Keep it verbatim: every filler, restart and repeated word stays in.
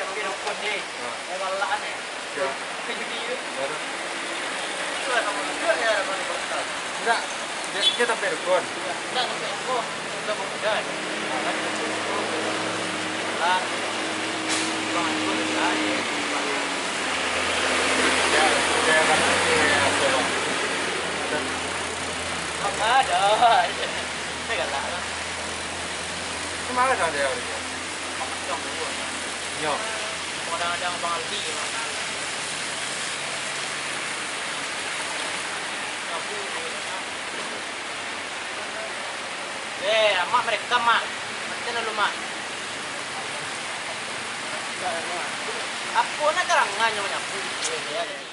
pirukun deh. Eh balaan ya. Kejudi itu. Itu lah kamu juga ya bang Bostal. Enggak, dia dia sampai rukun. Enggak sampai rukun. Udah mau udah. Lah. Bang itu udah ya. Ya, dia kan dia apa? Ada. Saya galak lah. Kemana dah dia orang? Makan dong dulu. Yo. Kadang-kadang Bang Aldi. Aku. Eh, mak mereka mak. Macam mana lu mak? Aku nak terangan nyonya aku. Ya ya.